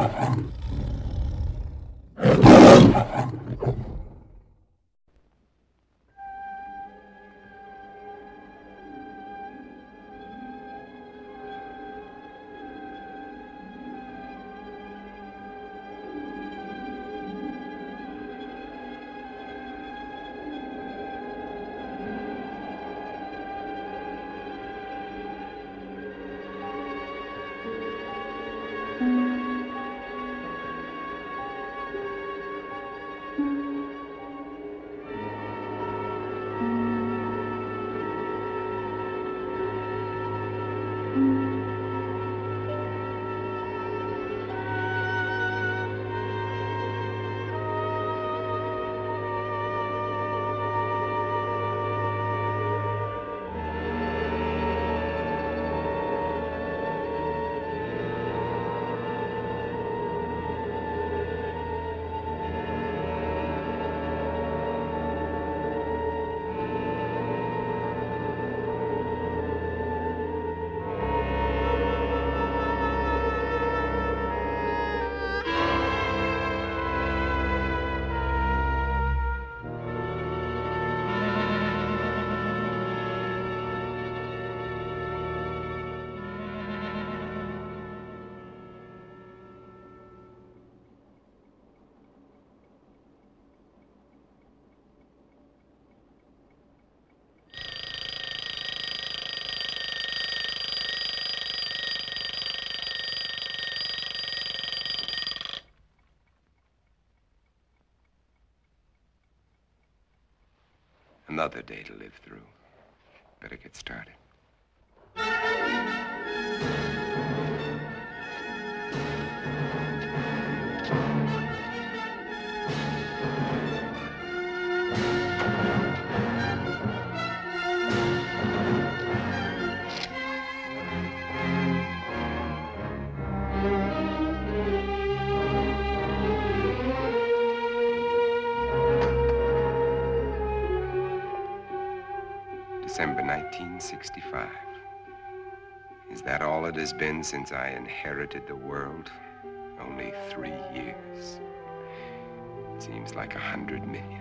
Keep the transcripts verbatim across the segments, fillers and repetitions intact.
Another day to live through. Better get started. December nineteen sixty-five. Is that all it has been since I inherited the world? Only three years. Seems like a hundred million.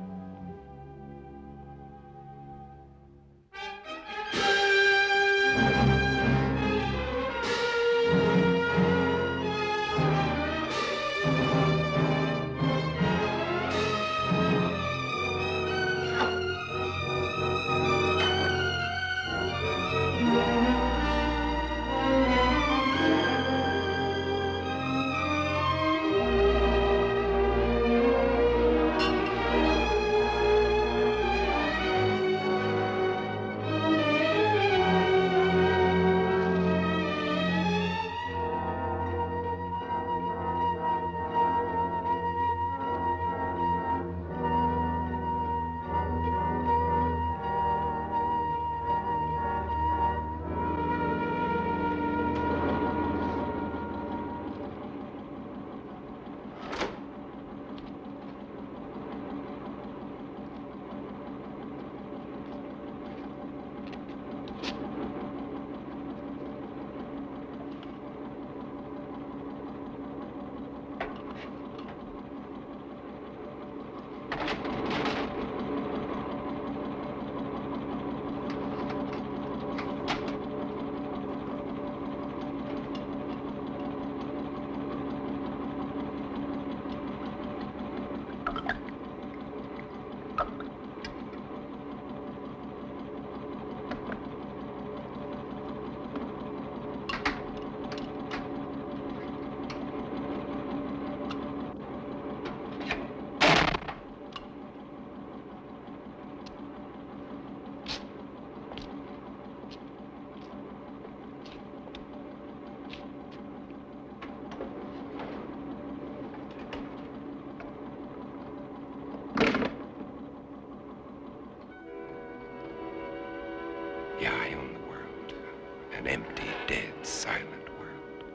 Yeah, I own the world. An empty, dead, silent world.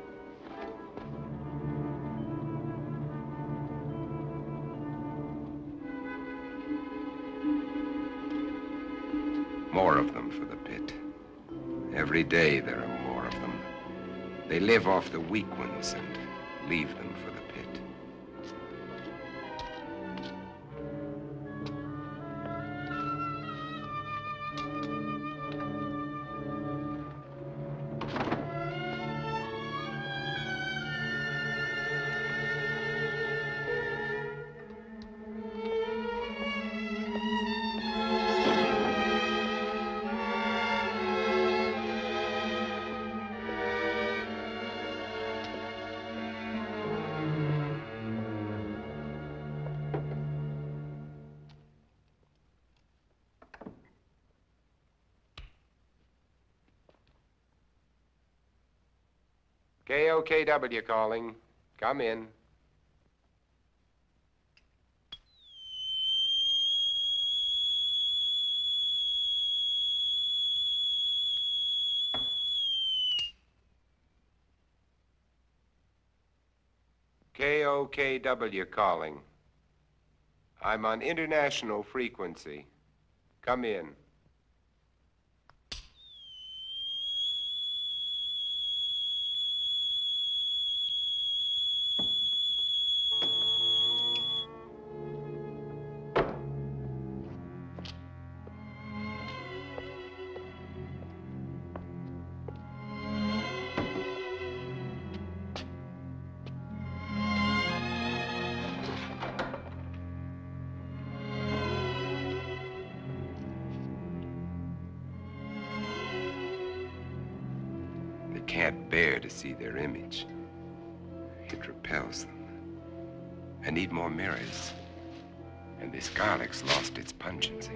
More of them for the pit. Every day there are more of them. They live off the weak ones and leave them for the pit. K O K W calling. Come in. K O K W calling. I'm on international frequency. Come in. Can't bear to see their image. It repels them. I need more mirrors. And this garlic's lost its pungency.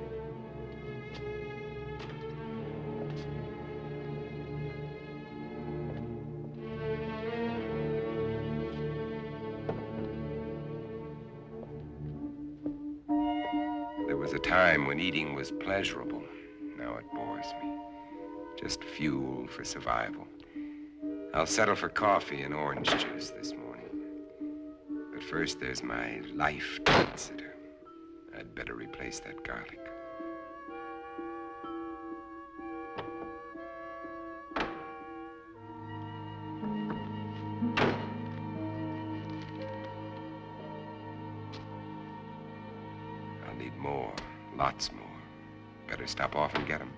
There was a time when eating was pleasurable. Now it bores me. Just fuel for survival. I'll settle for coffee and orange juice this morning. But first, there's my life to consider. I'd better replace that garlic. I'll need more, lots more. Better stop off and get them.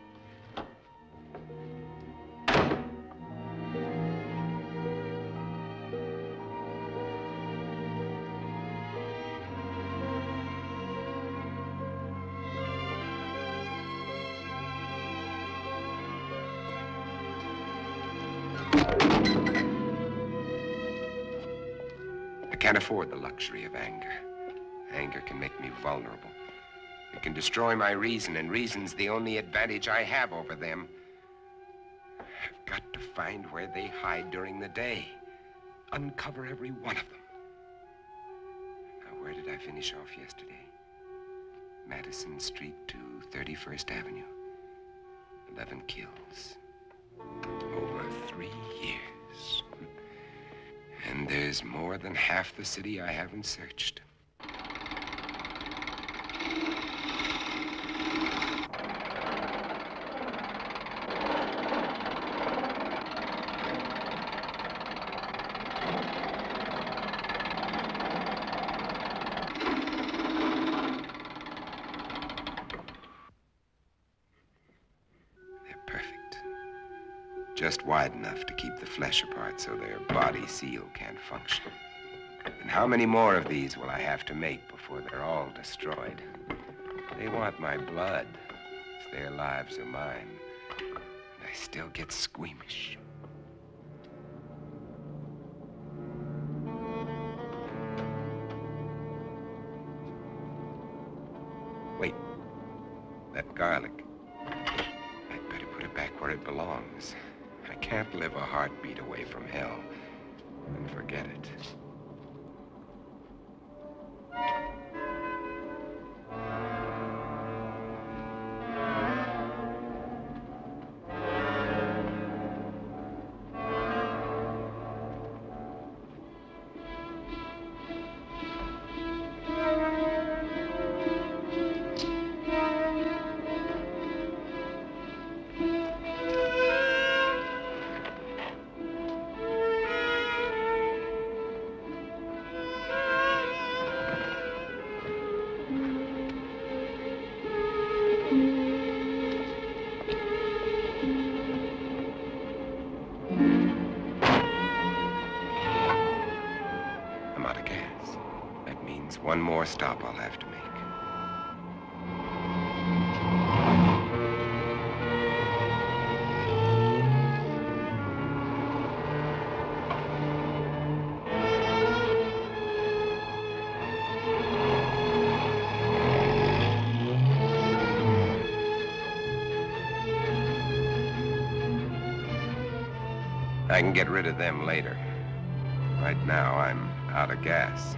I can't afford the luxury of anger. Anger can make me vulnerable. It can destroy my reason, and reason's the only advantage I have over them. I've got to find where they hide during the day. Uncover every one of them. Now, where did I finish off yesterday? Madison Street to thirty-first Avenue. Eleven kills. Over three years. And there's more than half the city I haven't searched. Just wide enough to keep the flesh apart so their body seal can't function. And how many more of these will I have to make before they're all destroyed? They want my blood. Their lives are mine. And I still get squeamish. Wait. That garlic. I'd better put it back where it belongs. I can't live a heartbeat away from hell and forget it. one more stop I'll have to make. I can get rid of them later. Right now, I'm out of gas.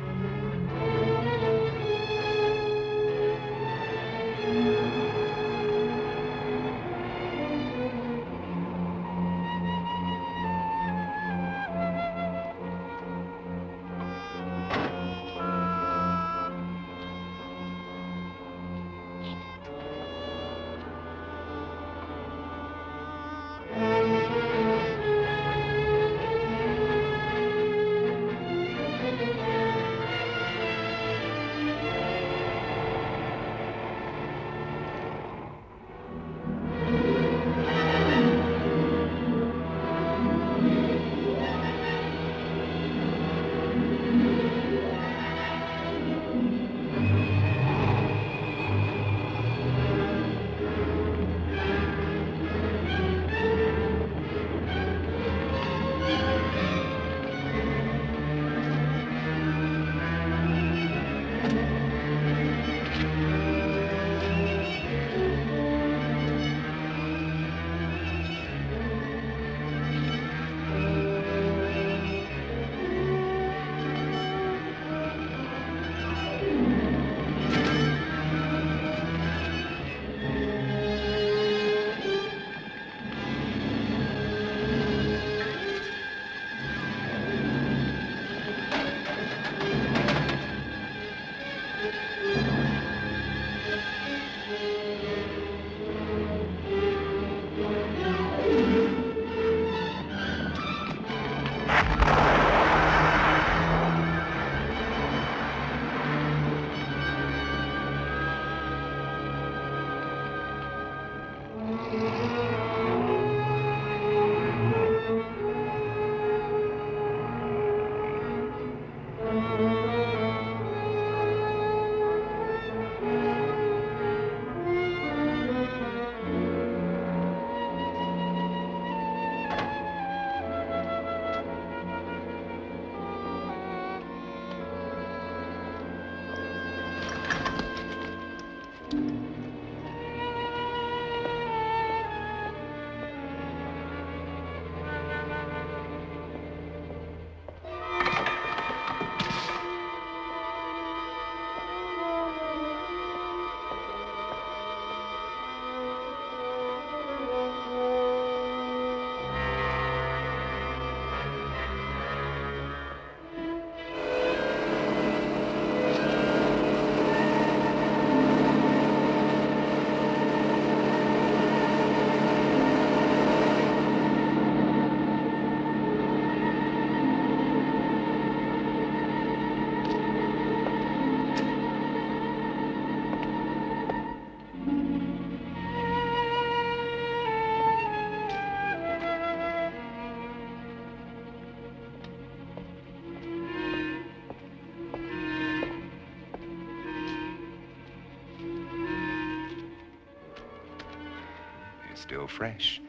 Still fresh.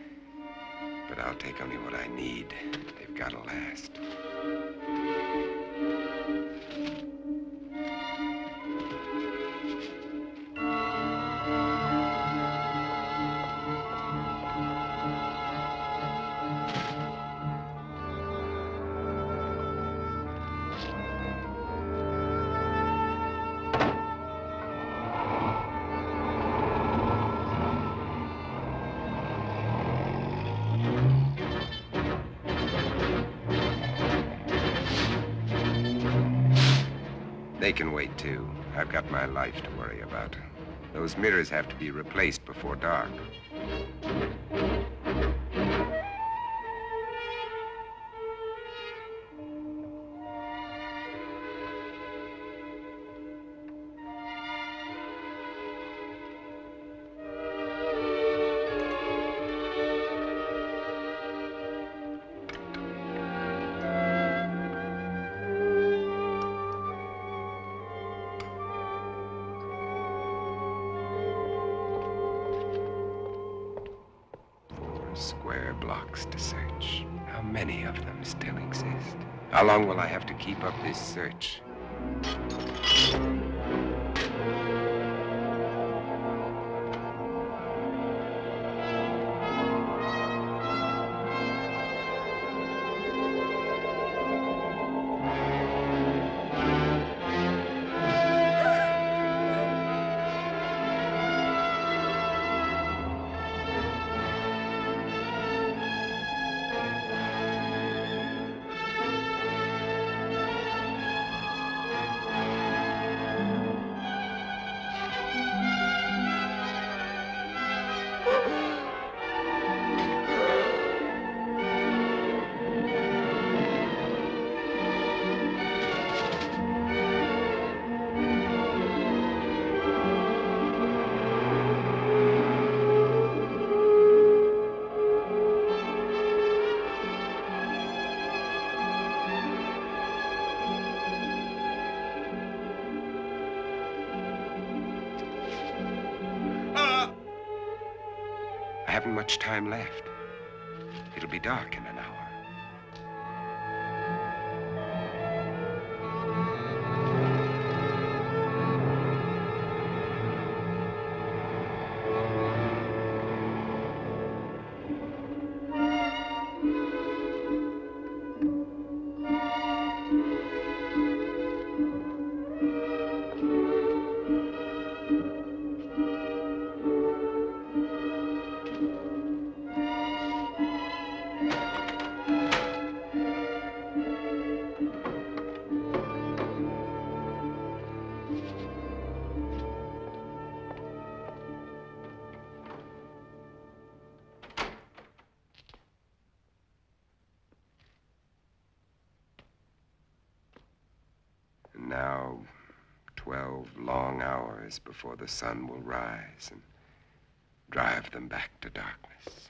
But I'll take only what I need. They've got to last. They can wait, too. I've got my life to worry about. Those mirrors have to be replaced before dark. square blocks to search. How many of them still exist? How long will I have to keep up this search? I haven't much time left. It'll be dark in an hour. Now, twelve long hours before the sun will rise and drive them back to darkness.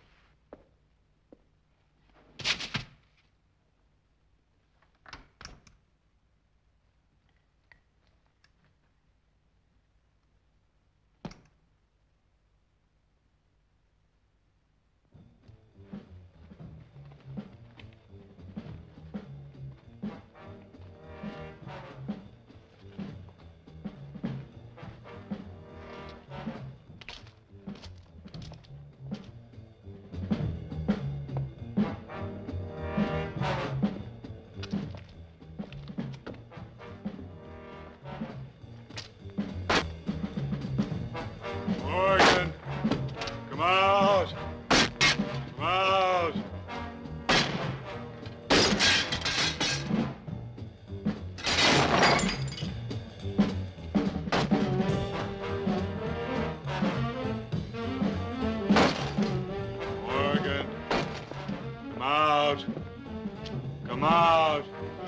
Morgan, come out. Come out. Morgan, come out. Come out.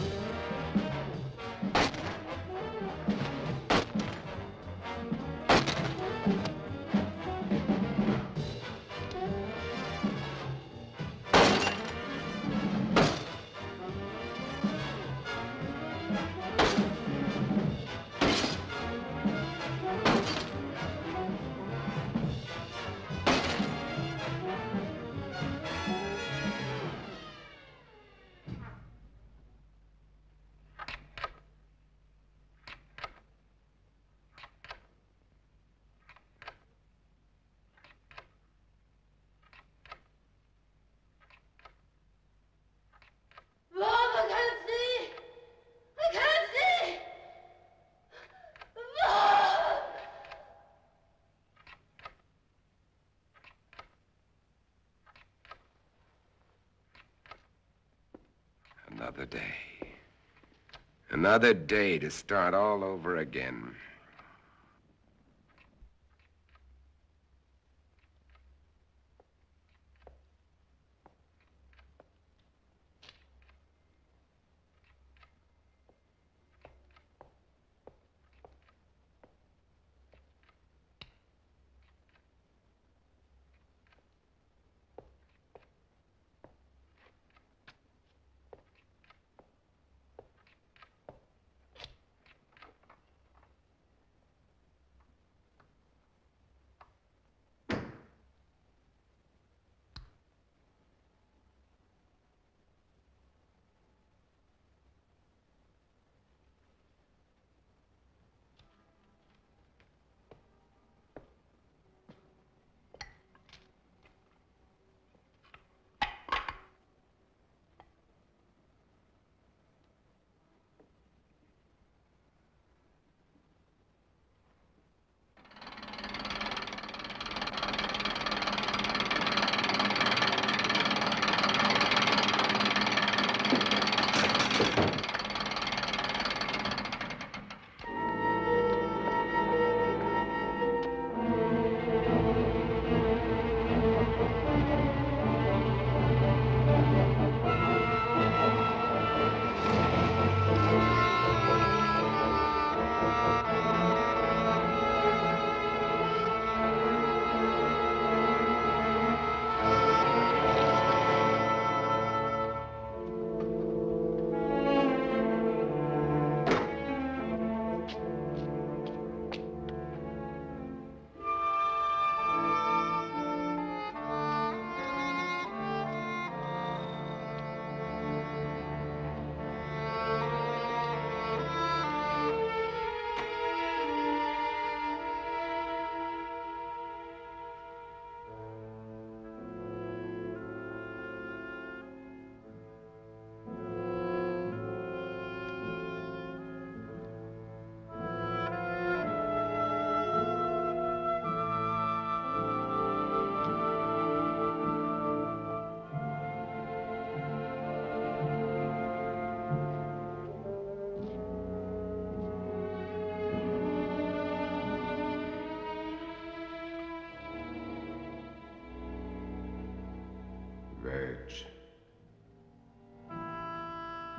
Another day. Another day to start all over again.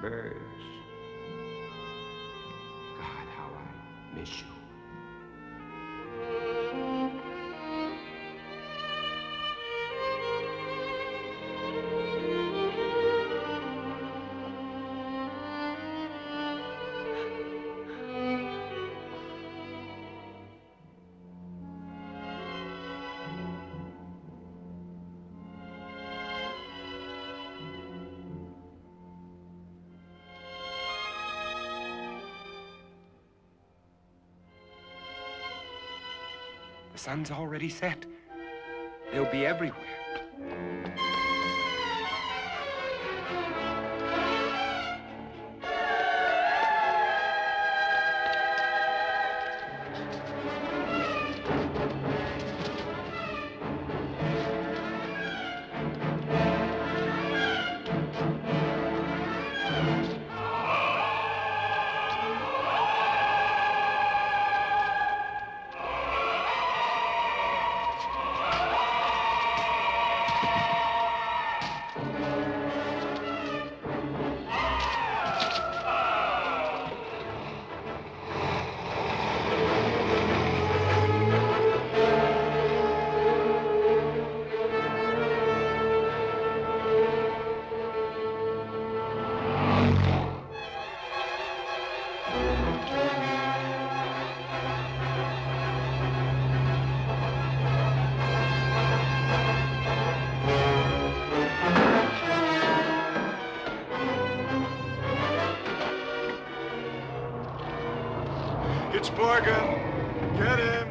birds. God, how I miss you. The sun's already set. They'll be everywhere. It's Morgan. Get him.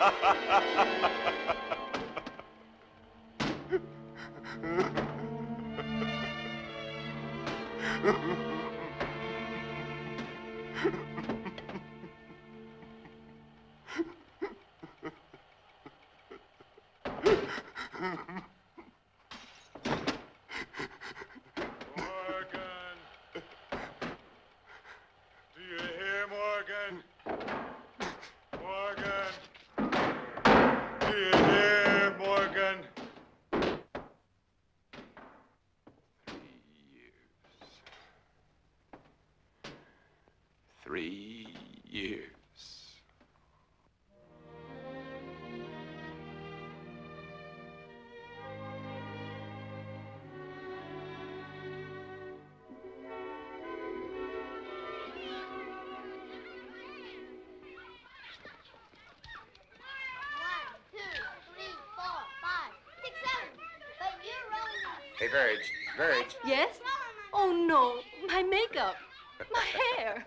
Three years. Hey, Verge. Verge. Yes? Oh, no. My makeup. My hair.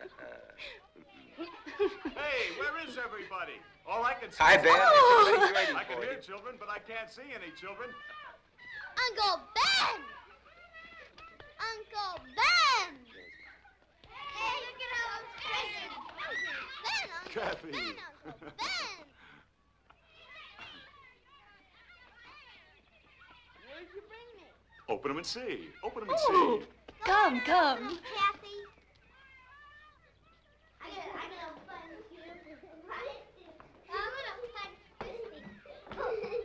Hey, where is everybody? All I can see Hi, is... Ben. Oh. I can hear children, but I can't see any children. Uncle Ben! Uncle Ben! Hey, look at how I'm stressing. Uncle Ben, Uncle Kathy. Ben, Uncle Ben! Where'd you bring me? Open them and see. Open them and Oh, see. come, come. Kathy. I got, I got a fun here. I'm gonna punch this thing.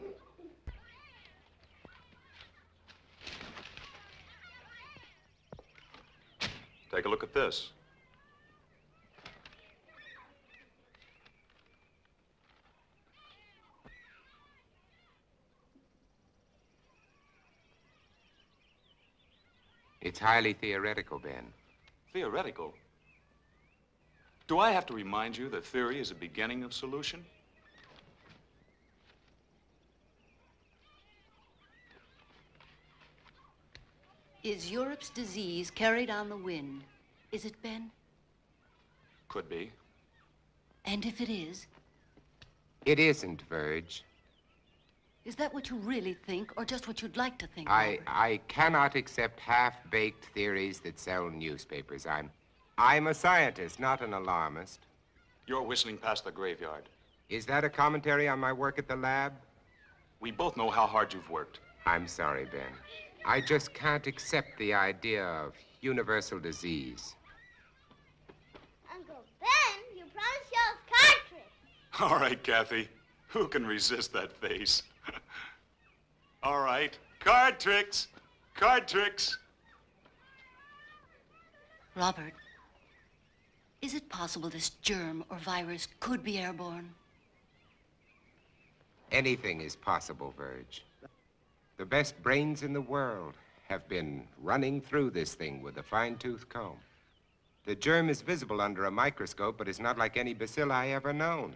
Take a look at this. It's highly theoretical, Ben. Theoretical? Do I have to remind you that theory is a beginning of solution? Is Europe's disease carried on the wind? Is it, Ben? Could be. And if it is, It isn't, Verge. is that what you really think, or just what you'd like to think? I, Robert? I cannot accept half-baked theories that sell newspapers. I'm, I'm a scientist, not an alarmist. You're whistling past the graveyard. Is that a commentary on my work at the lab? We both know how hard you've worked. I'm sorry, Ben. I just can't accept the idea of universal disease. Uncle Ben, you promised y'all a card trick. All right, Kathy. Who can resist that face? All right. Card tricks. Card tricks. Robert, is it possible this germ or virus could be airborne? Anything is possible, Verge. The best brains in the world have been running through this thing with a fine-tooth comb. The germ is visible under a microscope, but it's not like any bacilli ever known.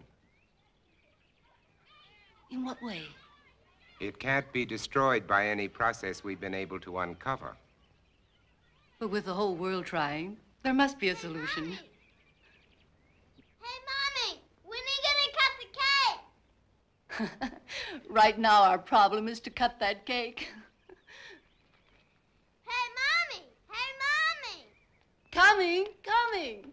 In what way? It can't be destroyed by any process we've been able to uncover. But with the whole world trying, there must be a solution. Mommy. Hey, Mommy, when are you gonna cut the cake? Right now, our problem is to cut that cake. Hey, Mommy! Hey, Mommy! Coming, coming.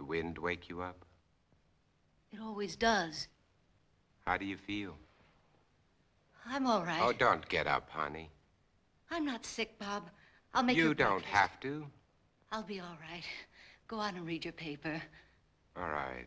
wind wake you up? It always does. How do you feel? I'm all right. Oh, don't get up, honey. I'm not sick, Bob. I'll make You your don't breakfast. have to. I'll be all right. Go on and read your paper. All right.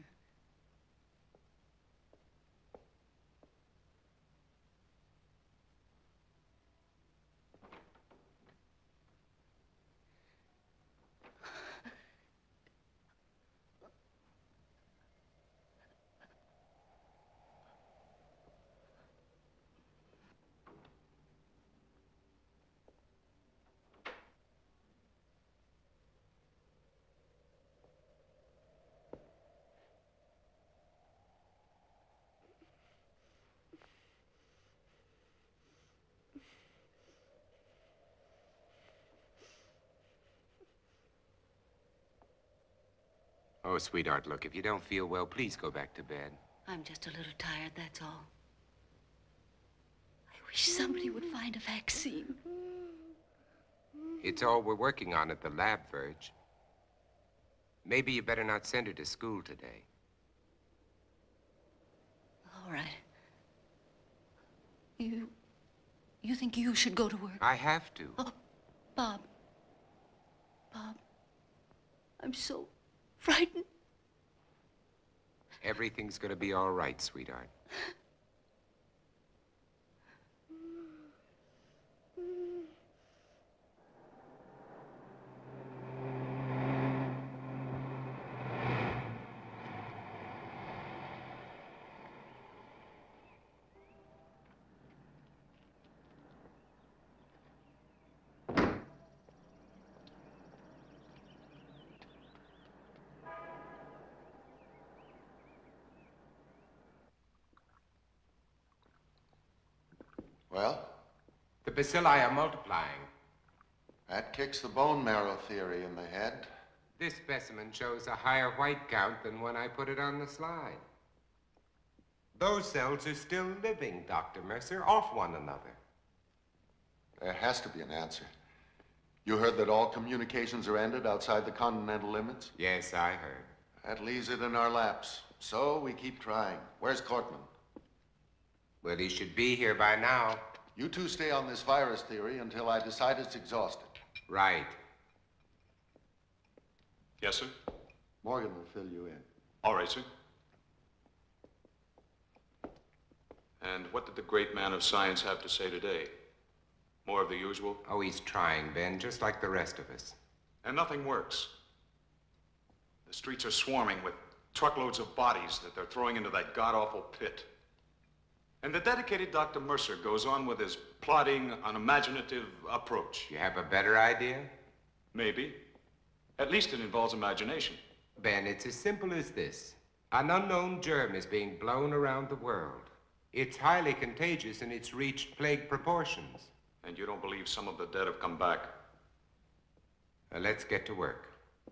Oh, sweetheart, look, if you don't feel well, please go back to bed. I'm just a little tired, that's all. I wish somebody would find a vaccine. It's all we're working on at the lab, Verge. Maybe you better not send her to school today. All right. You... you think you should go to work? I have to. Oh, Bob. Bob. I'm so frightened. Everything's gonna be all right, sweetheart. Well? The bacilli are multiplying. That kicks the bone marrow theory in the head. This specimen shows a higher white count than when I put it on the slide. Those cells are still living, Doctor Mercer, off one another. There has to be an answer. You heard that all communications are ended outside the continental limits? Yes, I heard. That leaves it in our laps. So we keep trying. Where's Cortman? Well, he should be here by now. You two stay on this virus theory until I decide it's exhausted. Right. Yes, sir? Morgan will fill you in. All right, sir. And what did the great man of science have to say today? More of the usual? Oh, he's trying, Ben, just like the rest of us. And nothing works. The streets are swarming with truckloads of bodies that they're throwing into that god-awful pit. And the dedicated Doctor Mercer goes on with his plodding, unimaginative approach. You have a better idea? Maybe. At least it involves imagination. Ben, it's as simple as this. An unknown germ is being blown around the world. It's highly contagious and it's reached plague proportions. And you don't believe some of the dead have come back? Now, let's get to work.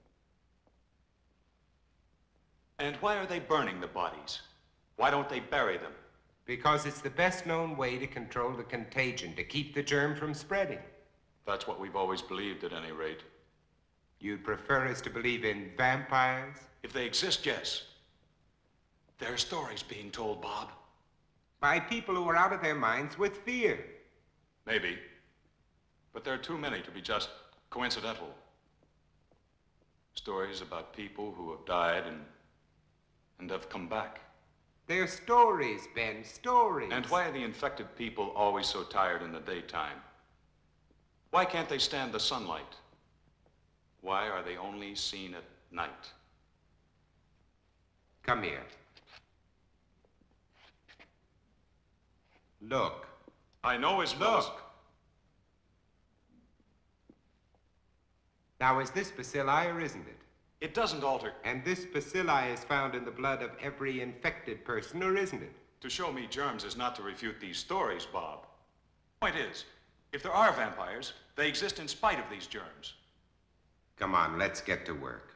And why are they burning the bodies? Why don't they bury them? Because it's the best known way to control the contagion, to keep the germ from spreading. That's what we've always believed, at any rate. You'd prefer us to believe in vampires? If they exist, yes. There are stories being told, Bob. By people who are out of their minds with fear. Maybe. But there are too many to be just coincidental. Stories about people who have died and, and have come back. They're stories, Ben, stories. And why are the infected people always so tired in the daytime? Why can't they stand the sunlight? Why are they only seen at night? Come here. Look. I know as well as... Look. Now, is this bacilli or isn't it? It doesn't alter. And this bacilli is found in the blood of every infected person, or isn't it? To show me germs is not to refute these stories, Bob. Point is, if there are vampires, they exist in spite of these germs. Come on, let's get to work.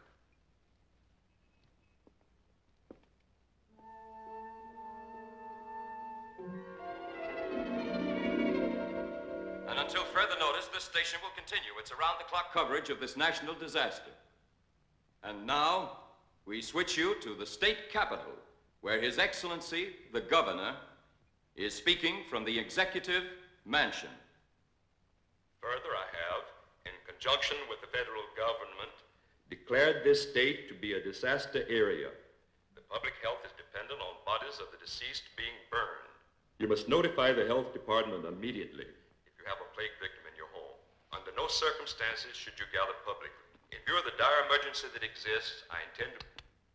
And until further notice, this station will continue its around-the-clock coverage of this national disaster. And now, we switch you to the state capitol, where His Excellency, the Governor, is speaking from the Executive Mansion. Further, I have, in conjunction with the federal government, declared this state to be a disaster area. the public health is dependent on bodies of the deceased being burned. You must notify the health department immediately. If you have a plague victim in your home, under no circumstances should you gather publicly. In view of the dire emergency that exists, I intend to...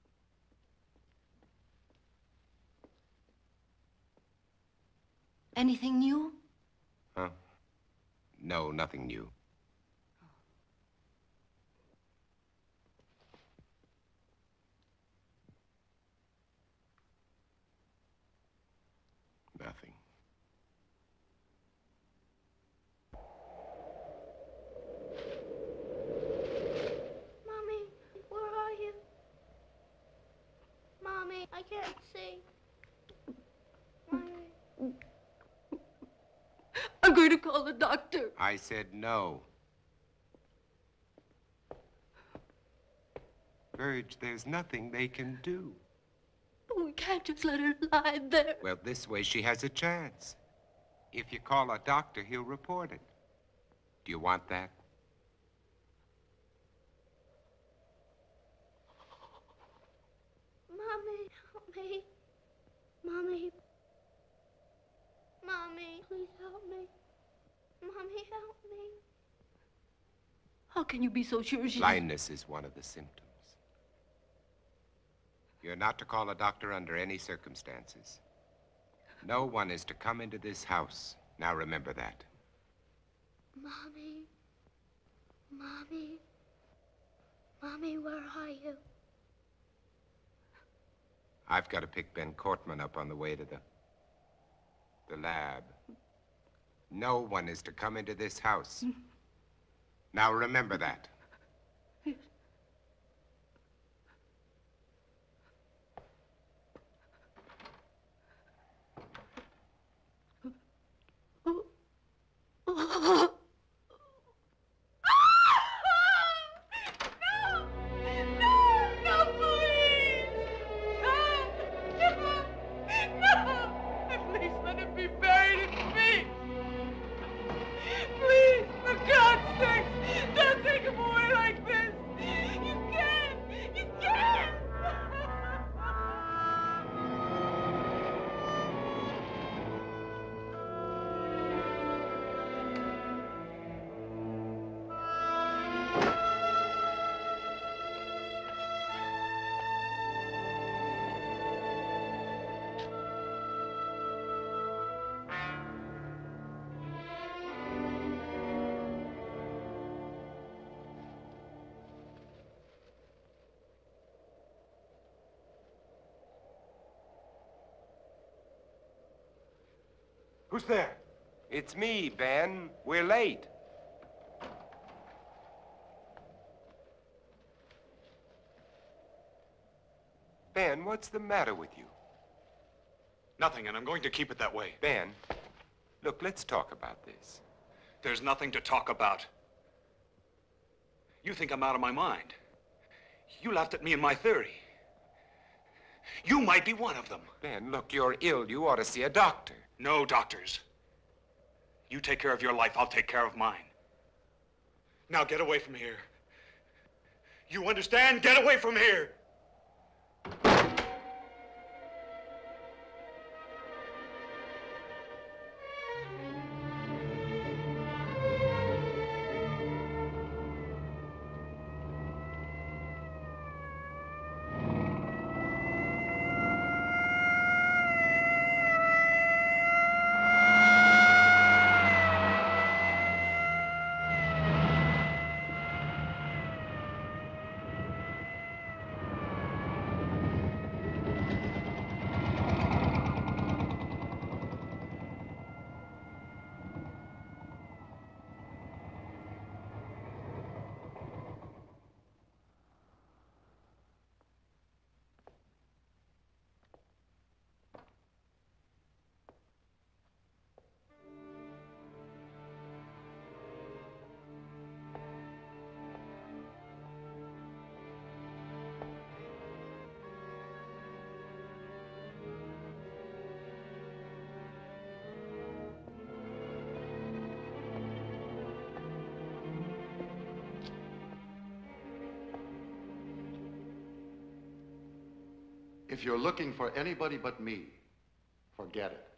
Anything new? Huh? No, nothing new. Nothing. Mommy, where are you? Mommy, I can't see. Mommy. I'm going to call the doctor. I said no. Virg, there's nothing they can do. But we can't just let her lie there. Well, this way she has a chance. If you call a doctor, he'll report it. Do you want that? Mommy, help me. Mommy. Mommy, please help me. Mommy, help me. How can you be so sure she's... Blindness is one of the symptoms. You're not to call a doctor under any circumstances. No one is to come into this house. Now remember that. Mommy. Mommy. Mommy, where are you? I've got to pick Ben Cortman up on the way to the... the lab. No one is to come into this house. Now remember that. Who's there? It's me, Ben. We're late. Ben, what's the matter with you? Nothing, and I'm going to keep it that way. Ben, look, let's talk about this. There's nothing to talk about. You think I'm out of my mind. You laughed at me and my theory. You might be one of them. Ben, look, you're ill. You ought to see a doctor. No doctors. You take care of your life, I'll take care of mine. Now get away from here. You understand? Get away from here! If you're looking for anybody but me, forget it.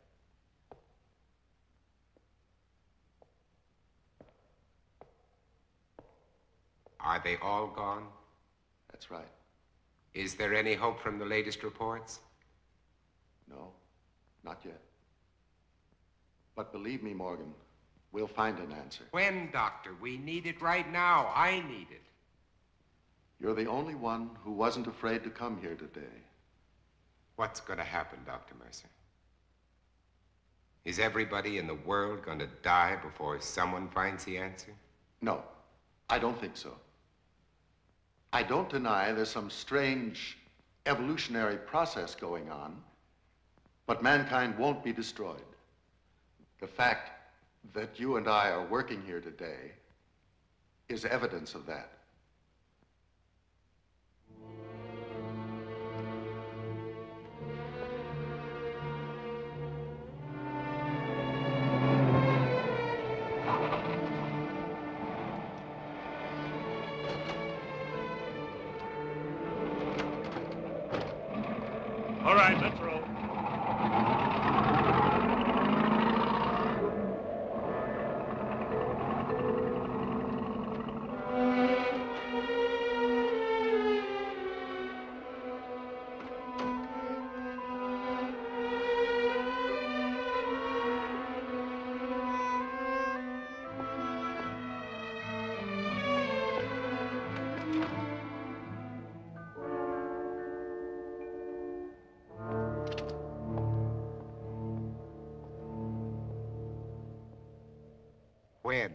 Are they all gone? That's right. Is there any hope from the latest reports? No, not yet. But believe me, Morgan, we'll find an answer. When, Doctor? We need it right now. I need it. You're the only one who wasn't afraid to come here today. What's going to happen, Doctor Mercer? Is everybody in the world going to die before someone finds the answer? No, I don't think so. I don't deny there's some strange evolutionary process going on, but mankind won't be destroyed. The fact that you and I are working here today is evidence of that. All right, let's roll. When?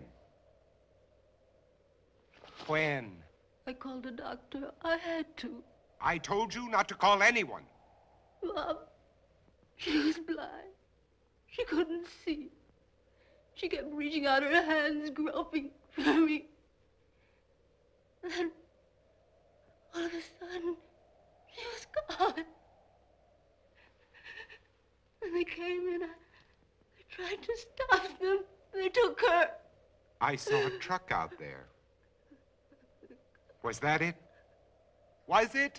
When? I called a doctor. I had to. I told you not to call anyone. Mom, she was blind. She couldn't see. She kept reaching out her hands, groping for me. And then, all of a sudden, she was gone. And they came in. I, I tried to stop them. They took her. I saw a truck out there. Was that it? Was it?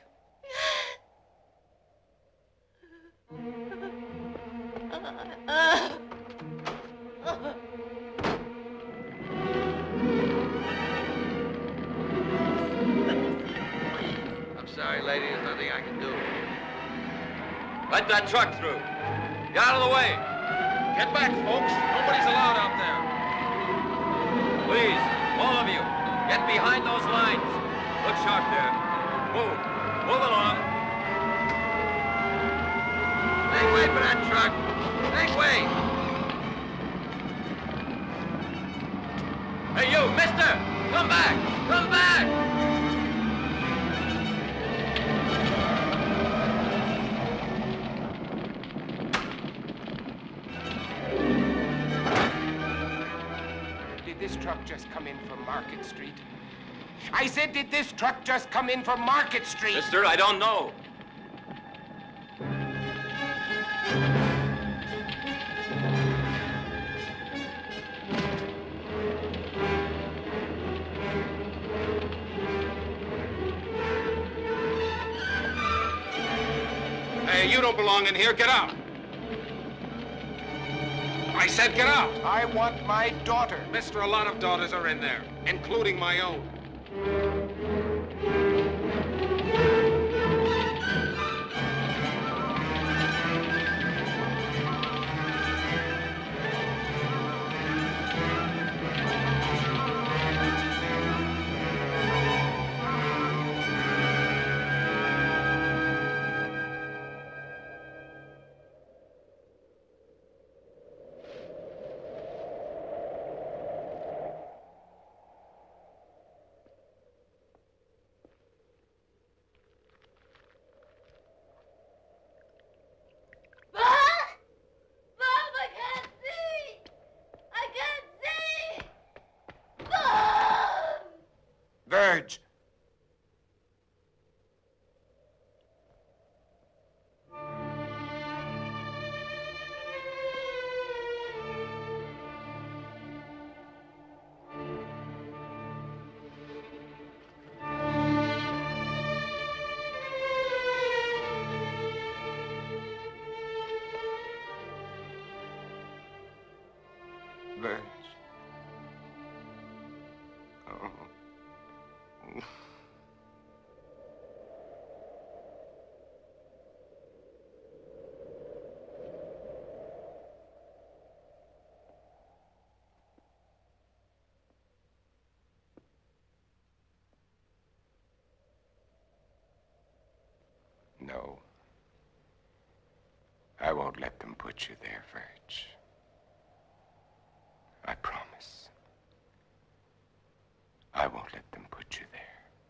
I'm sorry, lady. There's nothing I can do. Let that truck through. Get out of the way. Get back, folks. Nobody's allowed out there. Please, all of you, get behind those lines. Look sharp there. Move. Move along. Make way for that truck. Make way. Hey, you, mister! Come back! Come back! Did this truck just come in from Market Street? I said, did this truck just come in from Market Street? Mister, I don't know. Hey, you don't belong in here. Get out. I said get out. I want my daughter. Mister, a lot of daughters are in there, including my own. Verge. Virg. Oh. No. I won't let them put you there, Virg. I promise. I won't let them put you there.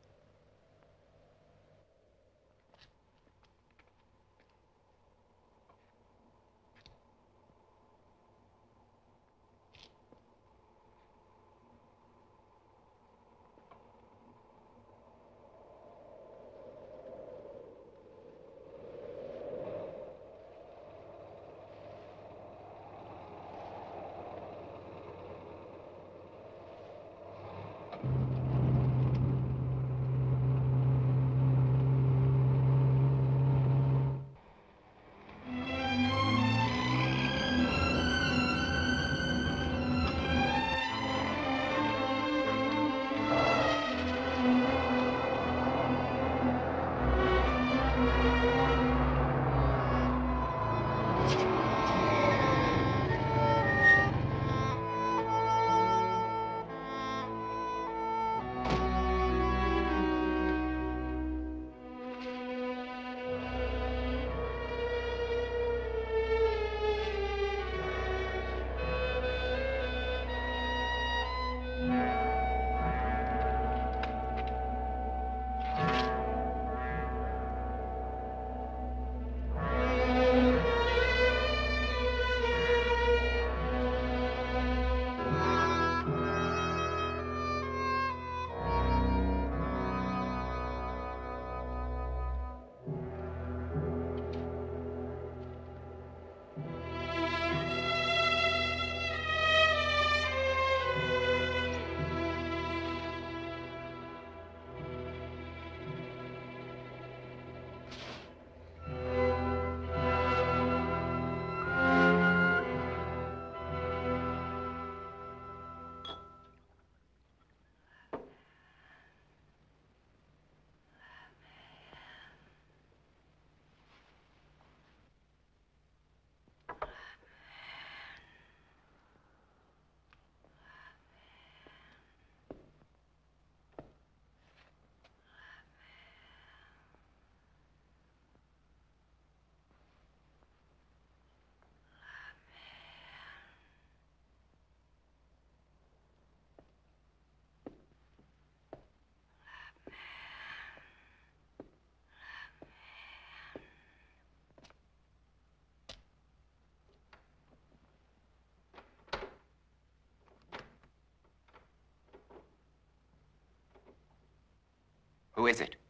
Who is it?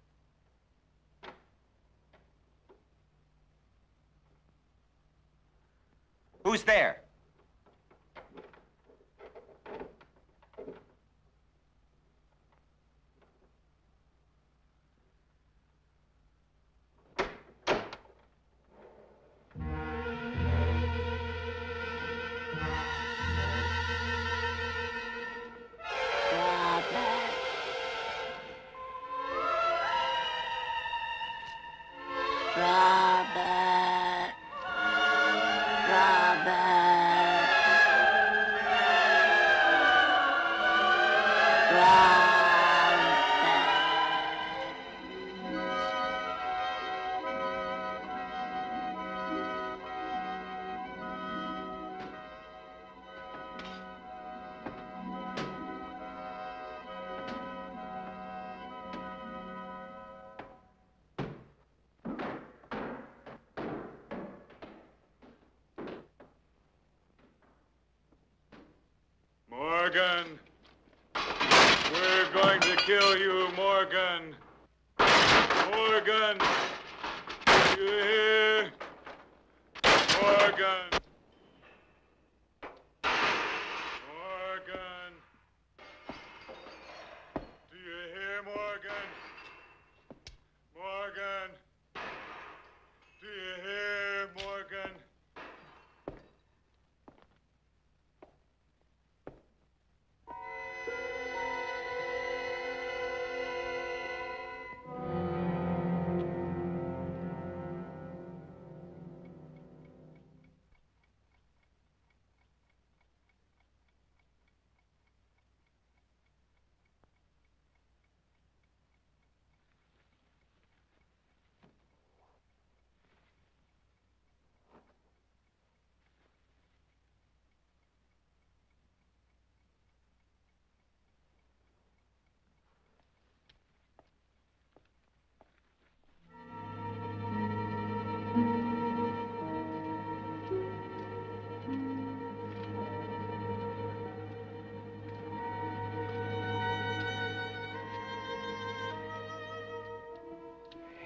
Who's there? Robert. Robert. Morgan, we're going to kill you, Morgan. Morgan, do you hear? Morgan. Morgan. Do you hear, Morgan? Morgan. Do you hear, Morgan?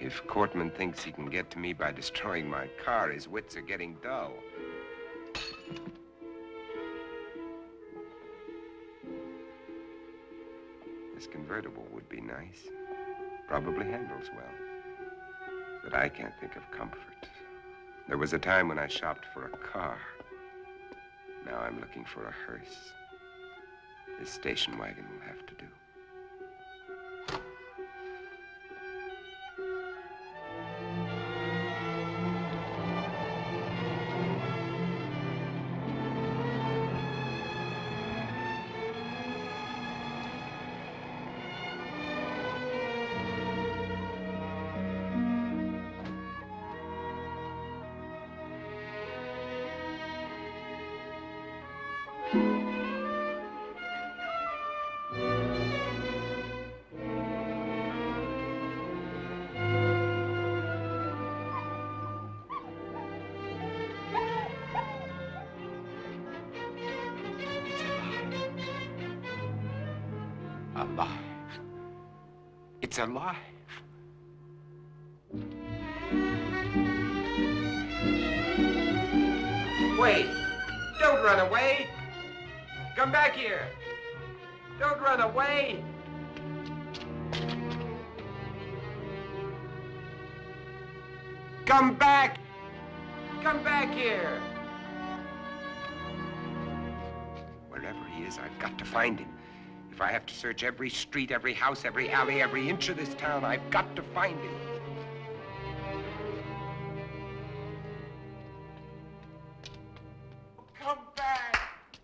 If Cortman thinks he can get to me by destroying my car, his wits are getting dull. This convertible would be nice. Probably handles well. But I can't think of comfort. There was a time when I shopped for a car. Now I'm looking for a hearse. This station wagon will have to do. Alive. It's alive. Wait! Don't run away! Come back here! Don't run away! Come back! Come back here! Wherever he is, I've got to find him. If I have to search every street, every house, every alley, every inch of this town, I've got to find him. Come back!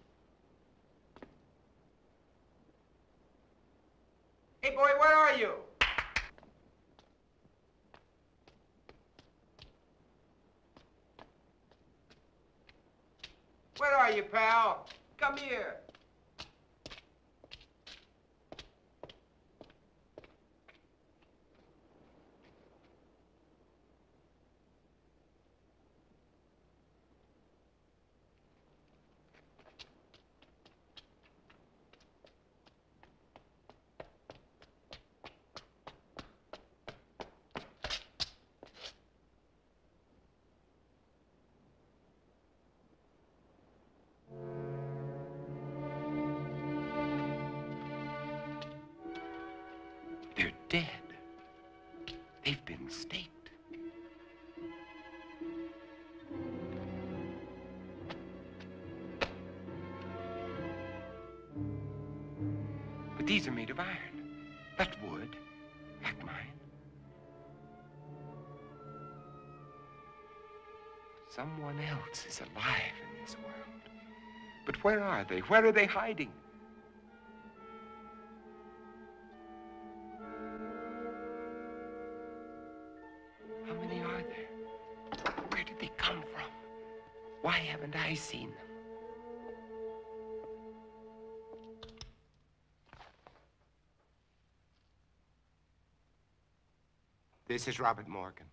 Hey, boy, where are you? Where are you, pal? Come here. They're dead. They've been staked. But these are made of iron. That wood, like mine. Someone else is alive in this world. But where are they? Where are they hiding? How many are there? Where did they come from? Why haven't I seen them? This is Robert Morgan.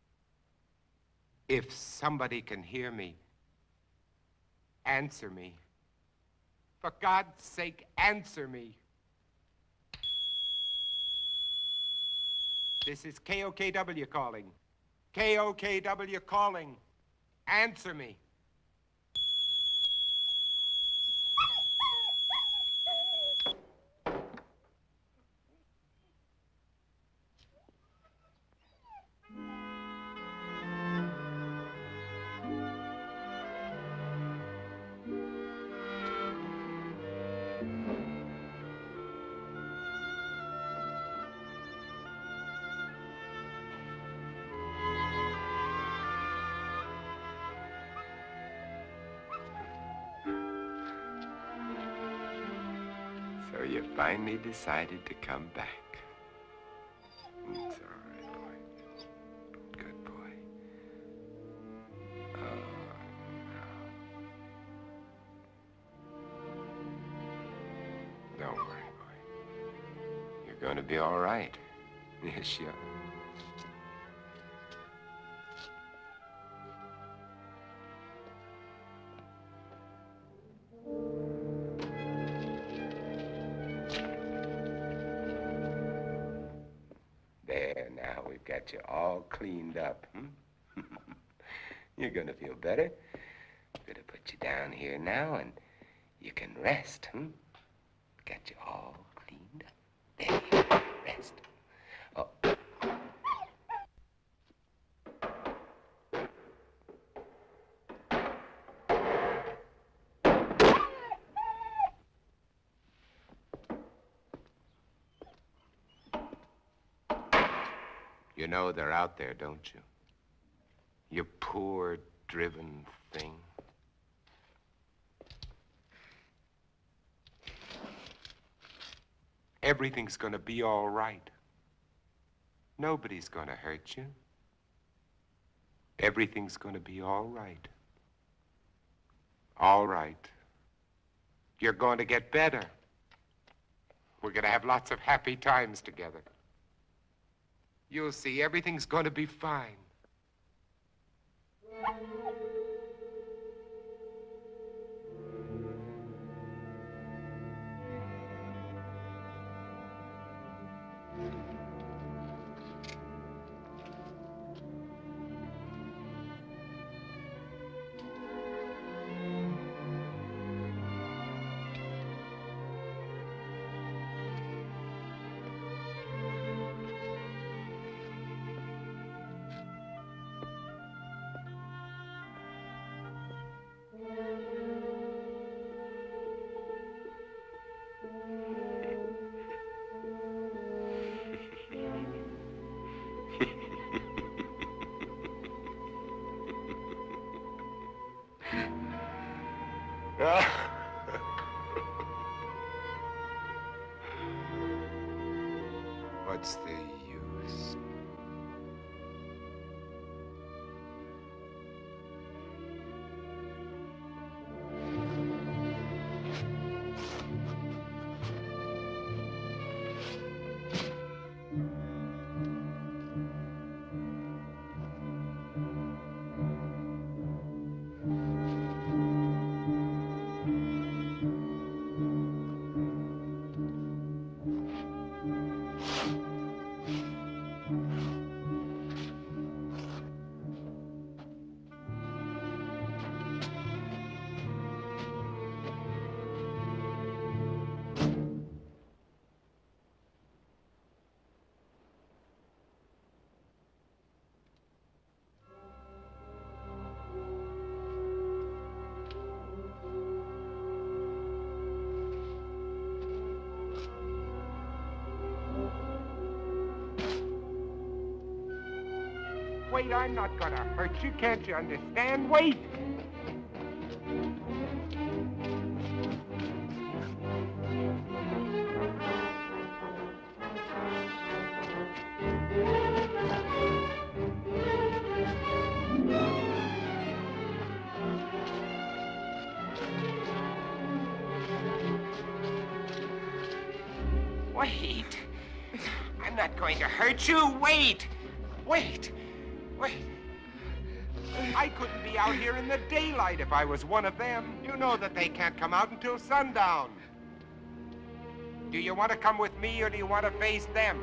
If somebody can hear me, answer me. For God's sake, answer me. This is K O K W calling. K O K W calling. Answer me. So you finally decided to come back. It's all right, boy. Good boy. Oh, no. Don't worry, boy. You're going to be all right. Yes, you are. There, now we've got you all cleaned up, hmm? You're gonna feel better. I'm gonna put you down here now, and you can rest, hmm? Got you all cleaned up. There you go. Rest. Oh. You know they're out there, don't you? You poor, driven thing. Everything's gonna be all right. Nobody's gonna hurt you. Everything's gonna be all right. All right. You're going to get better. We're gonna have lots of happy times together. You'll see, everything's gonna be fine. What's the use? Wait, I'm not gonna hurt you. Can't you understand? Wait! Wait! I'm not going to hurt you. Wait! Wait! Wait. I couldn't be out here in the daylight if I was one of them. You know that they can't come out until sundown. Do you want to come with me or do you want to face them?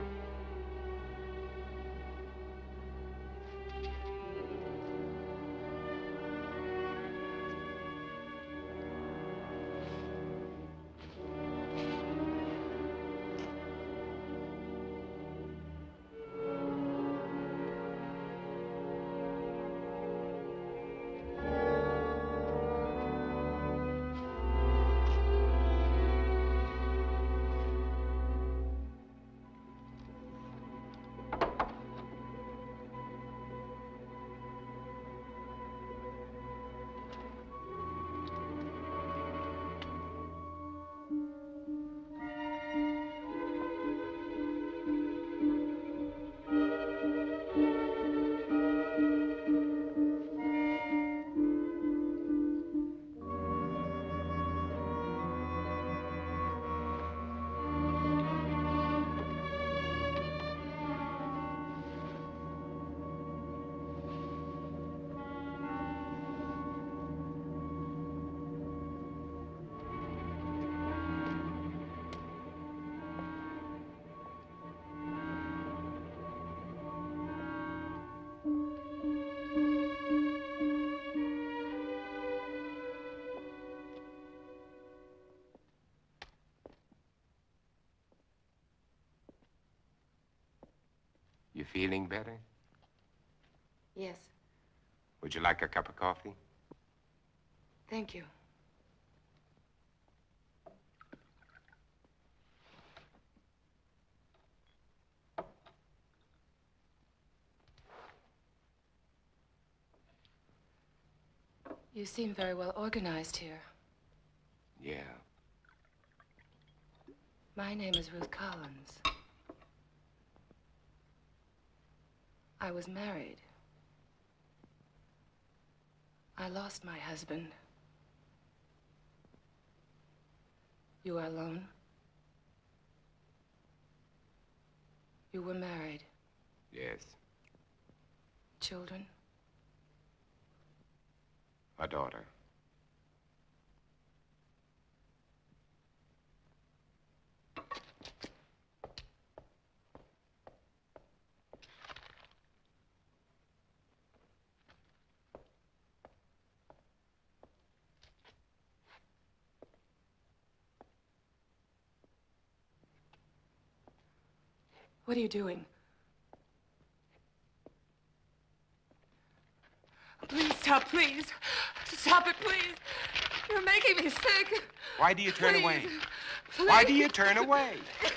You feeling better? Yes, Would you like a cup of coffee? thank you. You seem very well organized here. Yeah. My name is Ruth Collins. I was married. I lost my husband. You are alone? You were married. Yes. Children? A daughter. What are you doing? Please stop, please. Stop it, please. You're making me sick. Why do you turn Please. away? Please. Why do you turn away?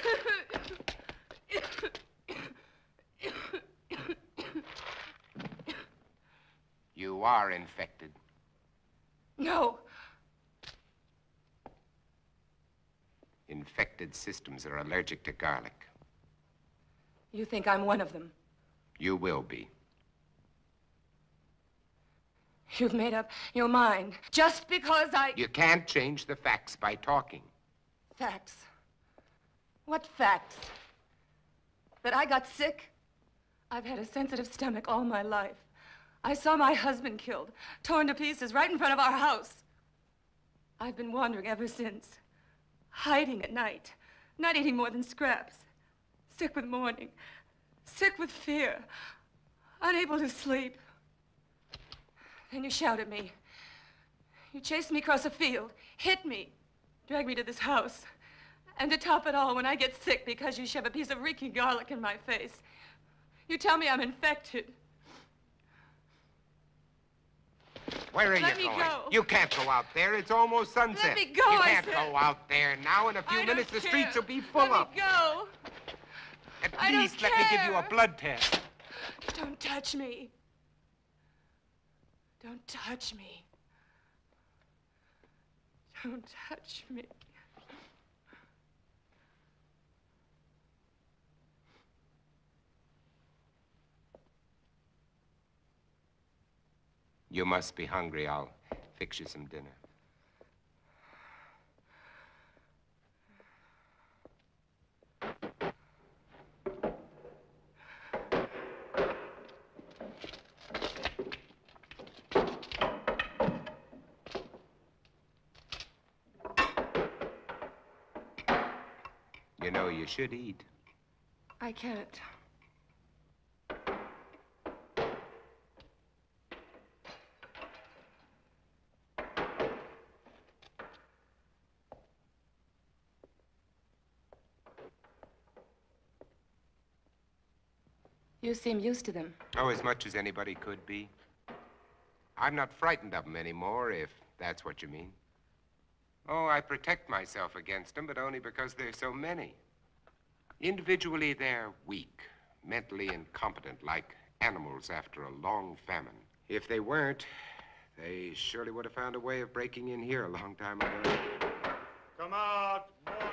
You are infected. No. Infected systems are allergic to garlic. You think I'm one of them? You will be. You've made up your mind just because I... You can't change the facts by talking. Facts? What facts? That I got sick? I've had a sensitive stomach all my life. I saw my husband killed, torn to pieces right in front of our house. I've been wandering ever since, hiding at night, not eating more than scraps, sick with mourning, sick with fear, unable to sleep. Then you shout at me. You chased me across a field, hit me, dragged me to this house. And to top it all, when I get sick because you shove a piece of reeking garlic in my face, you tell me I'm infected. Where are Let you me going? go. You can't go out there. It's almost sunset. Let me go, You I can't said. go out there now. In a few I minutes, don't the care. streets will be full Let up. me go. At I don't least let me give you a care. blood test. Don't touch me. Don't touch me. Don't touch me. You must be hungry. I'll fix you some dinner. You know, you should eat. I can't. You seem used to them. Oh, as much as anybody could be. I'm not frightened of them anymore, if that's what you mean. Oh, I protect myself against them, but only because there's so many. Individually, they're weak, mentally incompetent, like animals after a long famine. If they weren't, they surely would have found a way of breaking in here a long time ago. Come out, Morgan.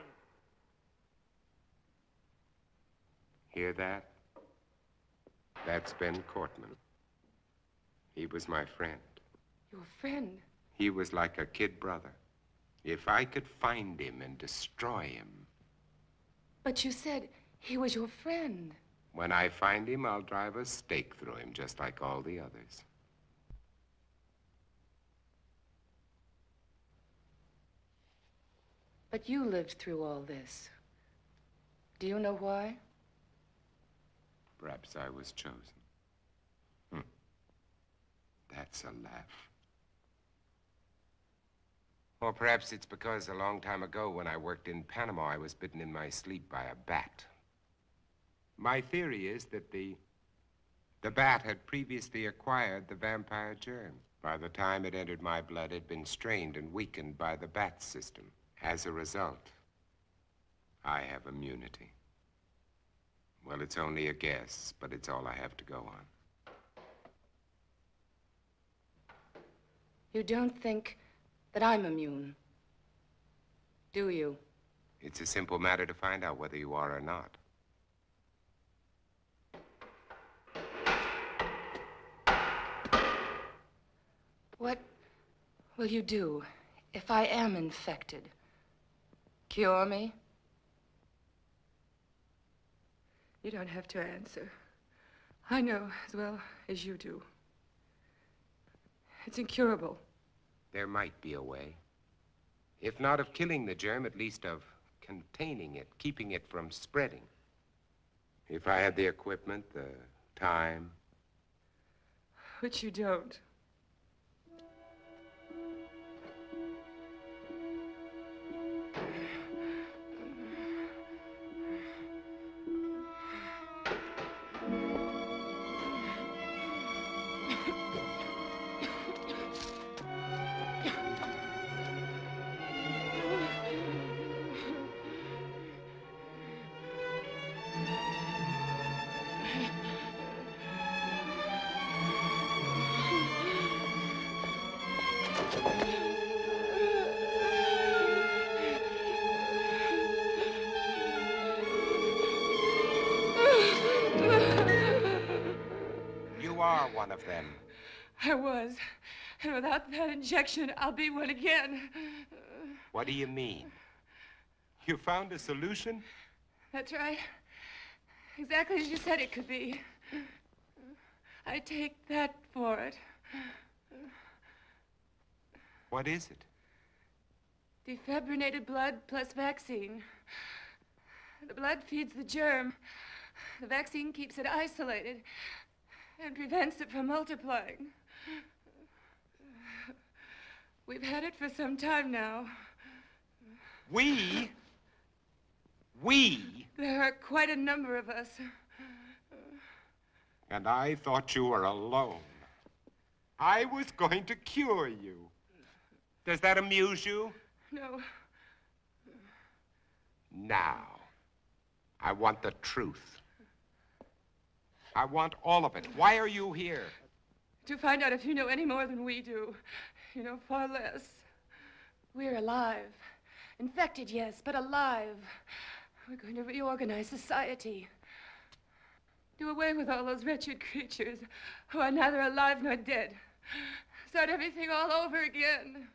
Hear that? That's Ben Cortman. He was my friend. Your friend? He was like a kid brother. If I could find him and destroy him. But you said he was your friend. When I find him, I'll drive a stake through him, just like all the others. But you lived through all this. Do you know why? Perhaps I was chosen. Hmm. That's a laugh. Or perhaps it's because a long time ago when I worked in Panama, I was bitten in my sleep by a bat. My theory is that the, the bat had previously acquired the vampire germ. By the time it entered my blood, it had been strained and weakened by the bat system. As a result, I have immunity. Well, it's only a guess, but it's all I have to go on. You don't think that I'm immune, do you? It's a simple matter to find out whether you are or not. What will you do if I am infected? Cure me? You don't have to answer. I know as well as you do. It's incurable. There might be a way. If not of killing the germ, at least of containing it, keeping it from spreading. If I had the equipment, the time. Which you don't. One of them. I was. And without that injection, I'll be one again. What do you mean? You found a solution? That's right. Exactly as you said it could be. I take that for it. What is it? Defibrinated blood plus vaccine. The blood feeds the germ. The vaccine keeps it isolated and prevents it from multiplying. We've had it for some time now. We? We? There are quite a number of us. And I thought you were alone. I was going to cure you. Does that amuse you? No. Now, I want the truth. I want all of it. Why are you here? To find out if you know any more than we do. You know far less. We're alive. Infected, yes, but alive. We're going to reorganize society. Do away with all those wretched creatures who are neither alive nor dead. Start everything all over again.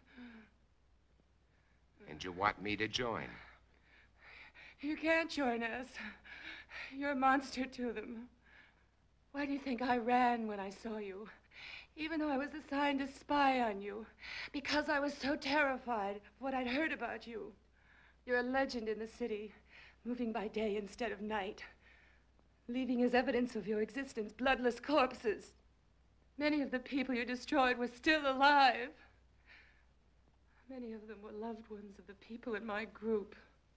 And you want me to join? You can't join us. You're a monster to them. Why do you think I ran when I saw you? Even though I was assigned to spy on you. Because I was so terrified of what I'd heard about you. You're a legend in the city, moving by day instead of night. Leaving as evidence of your existence bloodless corpses. Many of the people you destroyed were still alive. Many of them were loved ones of the people in my group.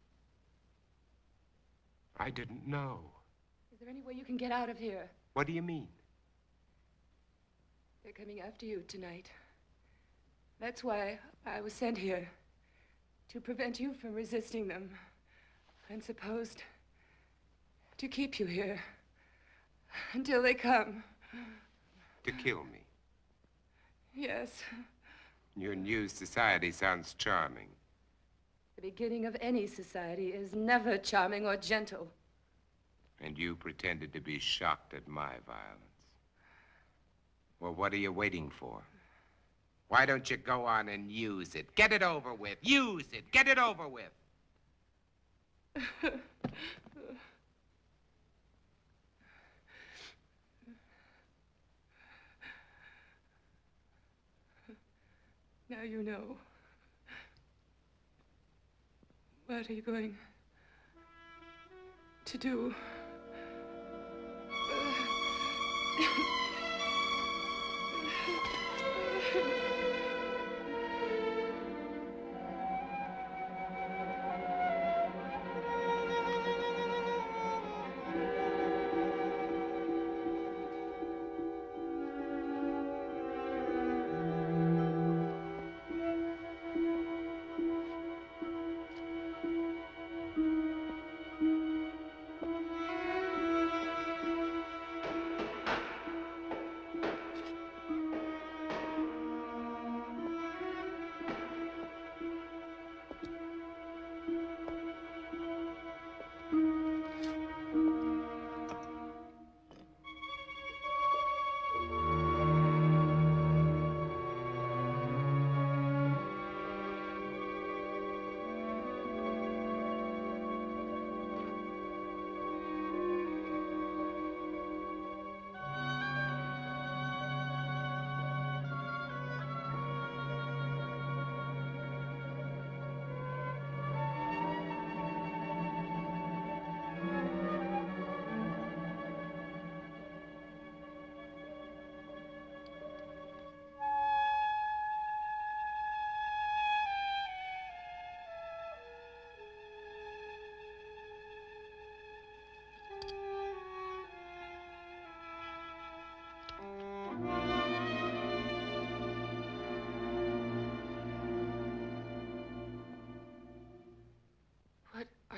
I didn't know. Is there any way you can get out of here? What do you mean? They're coming after you tonight. That's why I was sent here. To prevent you from resisting them. And supposed to keep you here. Until they come. To kill me? Yes. Your new society sounds charming. The beginning of any society is never charming or gentle. And you pretended to be shocked at my violence. Well, what are you waiting for? Why don't you go on and use it? Get it over with. Use it. Get it over with. Now you know. What are you going to do?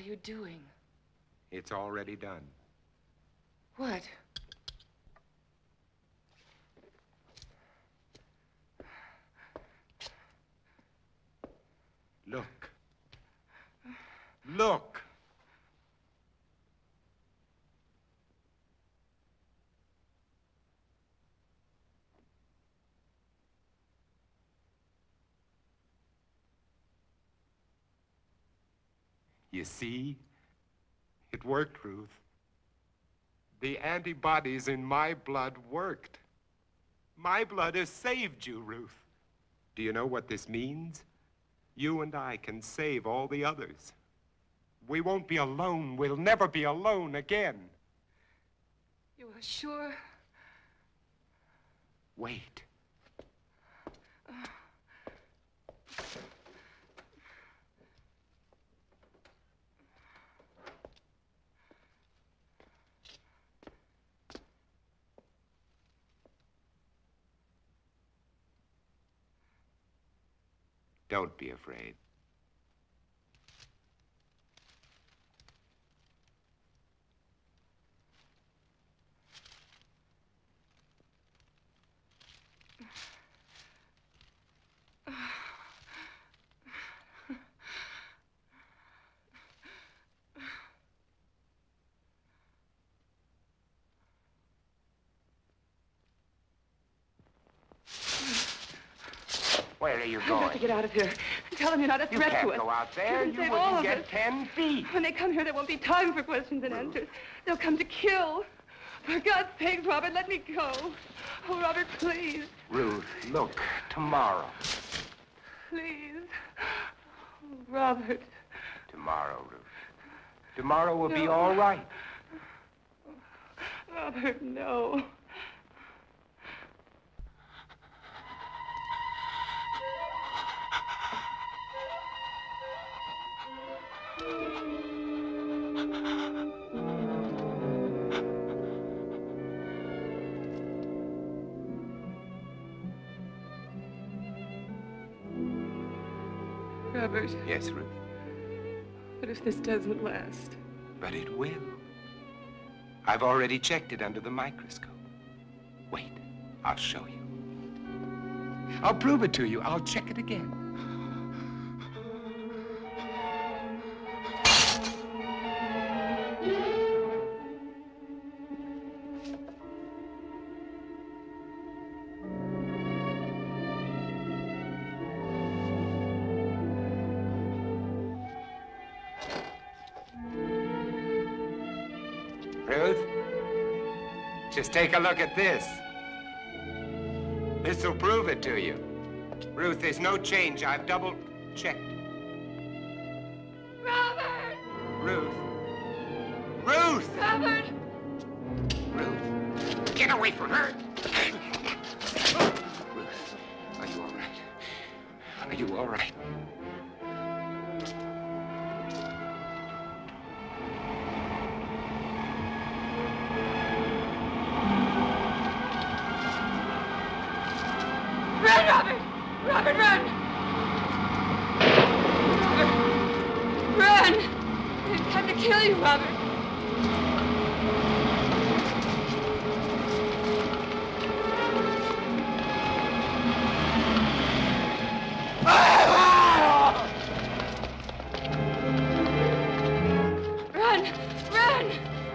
you doing? It's already done. What? Look. Look. You see? It worked, Ruth. The antibodies in my blood worked. My blood has saved you, Ruth. Do you know what this means? You and I can save all the others. We won't be alone. We'll never be alone again. You are sure? Wait. Don't be afraid. Where are you I've going? got to get out of here. Tell them you're not a You threat can't to us. go out there. You You can save all wouldn't of get us. ten feet. When they come here, there won't be time for questions and answers. They'll come to kill. For God's sake, Robert, let me go. Oh, Robert, please. Ruth, look, tomorrow. Please. Oh, Robert. Tomorrow, Ruth. Tomorrow will be No. all right. Robert, no. Robert. Yes, Ruth. What if this doesn't last? But it will. I've already checked it under the microscope. Wait, I'll show you. I'll prove it to you. I'll check it again. Ruth, just take a look at this. This'll prove it to you. Ruth, there's no change. I've double checked. Robert! Ruth. Ruth! Robert! Ruth, get away from her! Ruth, are you all right? Are you all right? Run, Robert! Robert, run! Robert, run! They've come to kill you, Robert. Run! Run!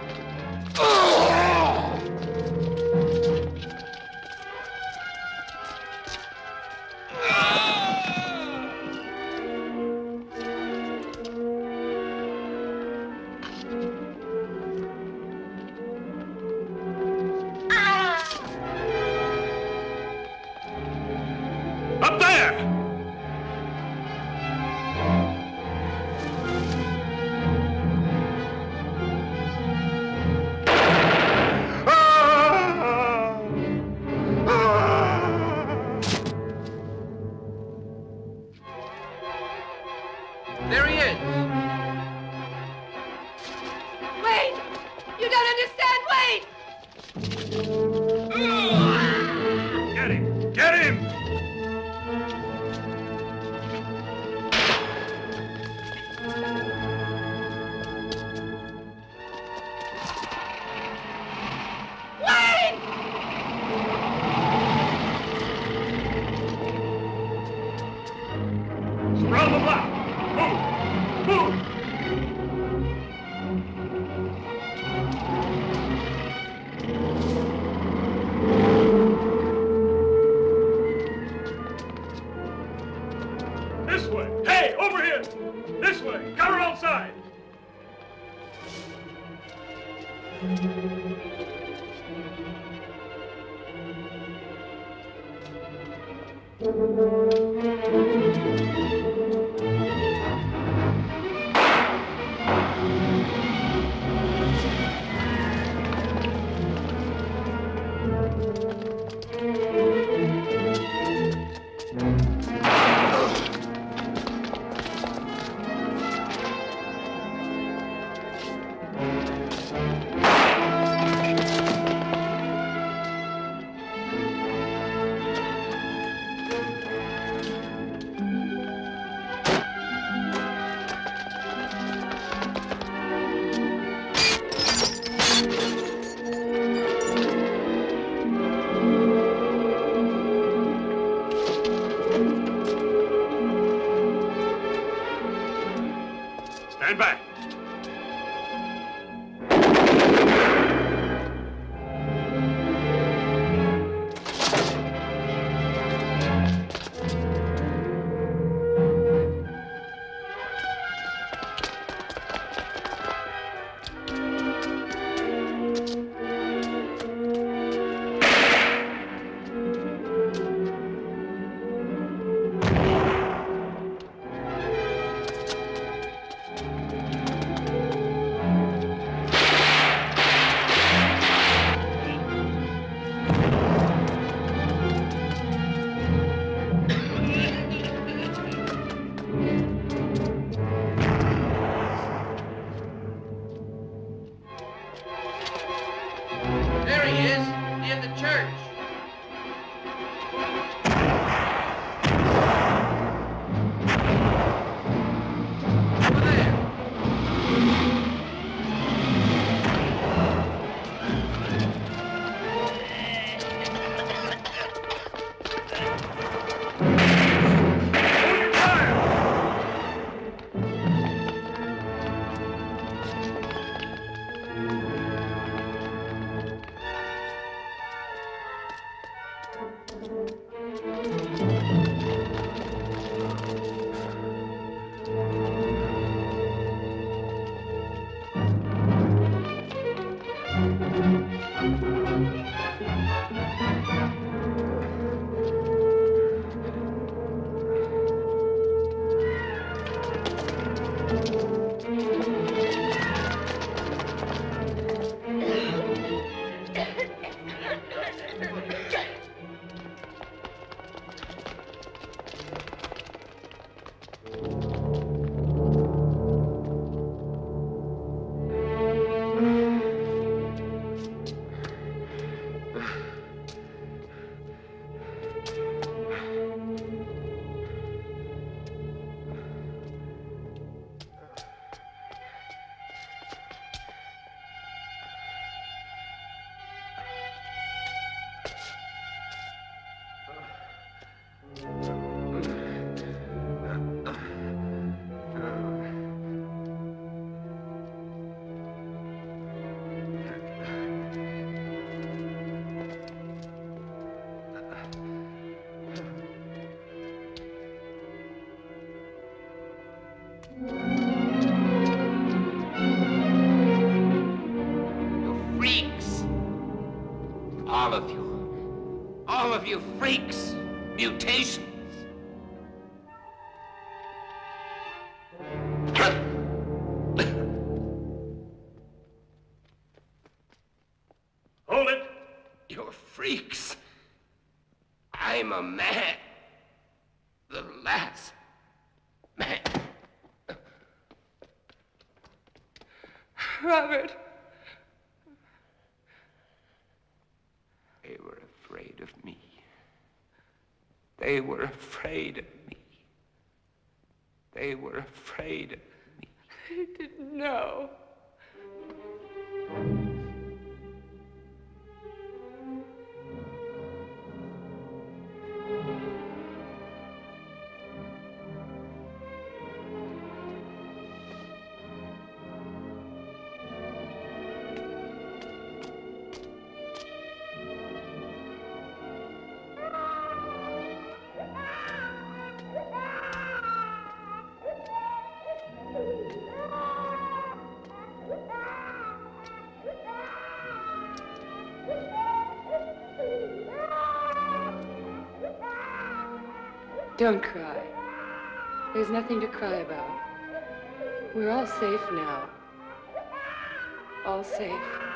Up there! There he is. Wait! You don't understand! Wait! Get him! Get him! block. Move! Move! This way. Hey, over here! This way. Got her outside. Stand back. There he is, near the church. Over there. All of you. All of you freaks. Mutations. Hold it. You're freaks. I'm a man. The last man. Robert. They were afraid of me. They were afraid of me. They were afraid of me. They didn't know. Don't cry. There's nothing to cry about. We're all safe now. All safe.